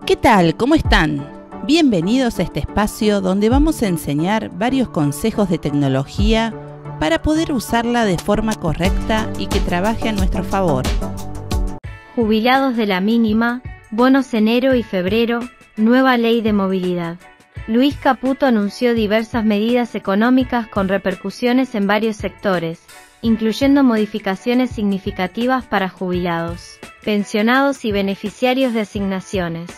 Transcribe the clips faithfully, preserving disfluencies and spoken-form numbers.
¿Qué tal? ¿Cómo están? Bienvenidos a este espacio donde vamos a enseñar varios consejos de tecnología para poder usarla de forma correcta y que trabaje a nuestro favor. Jubilados de la mínima, bonos enero y febrero, nueva ley de movilidad. Luis Caputo anunció diversas medidas económicas con repercusiones en varios sectores, incluyendo modificaciones significativas para jubilados, pensionados y beneficiarios de asignaciones.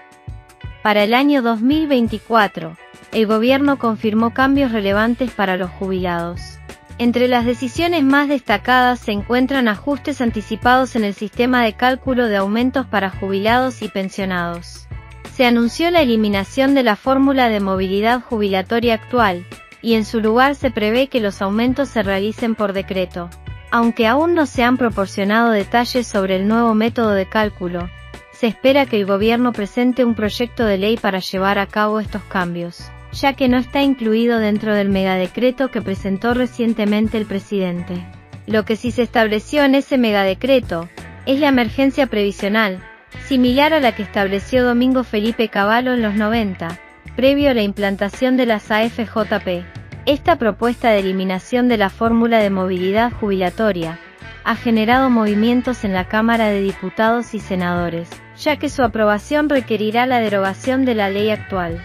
Para el año dos mil veinticuatro, el gobierno confirmó cambios relevantes para los jubilados. Entre las decisiones más destacadas se encuentran ajustes anticipados en el sistema de cálculo de aumentos para jubilados y pensionados. Se anunció la eliminación de la fórmula de movilidad jubilatoria actual, y en su lugar se prevé que los aumentos se realicen por decreto. Aunque aún no se han proporcionado detalles sobre el nuevo método de cálculo, se espera que el gobierno presente un proyecto de ley para llevar a cabo estos cambios, ya que no está incluido dentro del megadecreto que presentó recientemente el presidente. Lo que sí se estableció en ese megadecreto es la emergencia previsional, similar a la que estableció Domingo Felipe Cavallo en los noventa, previo a la implantación de las A F J P. Esta propuesta de eliminación de la fórmula de movilidad jubilatoria ha generado movimientos en la Cámara de Diputados y Senadores, ya que su aprobación requerirá la derogación de la ley actual.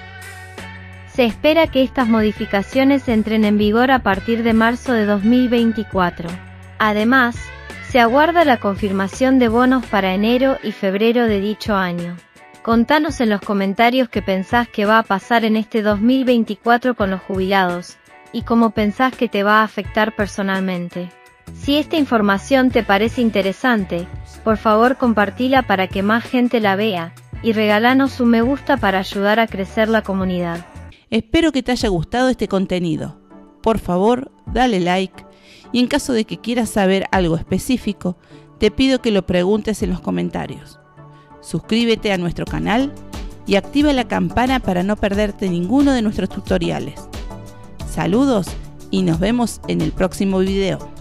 Se espera que estas modificaciones entren en vigor a partir de marzo de dos mil veinticuatro. Además, se aguarda la confirmación de bonos para enero y febrero de dicho año. Contanos en los comentarios qué pensás que va a pasar en este dos mil veinticuatro con los jubilados, y cómo pensás que te va a afectar personalmente. Si esta información te parece interesante, por favor compartila para que más gente la vea, y regálanos un me gusta para ayudar a crecer la comunidad. Espero que te haya gustado este contenido. Por favor, dale like, y en caso de que quieras saber algo específico, te pido que lo preguntes en los comentarios. Suscríbete a nuestro canal y activa la campana para no perderte ninguno de nuestros tutoriales. Saludos y nos vemos en el próximo video.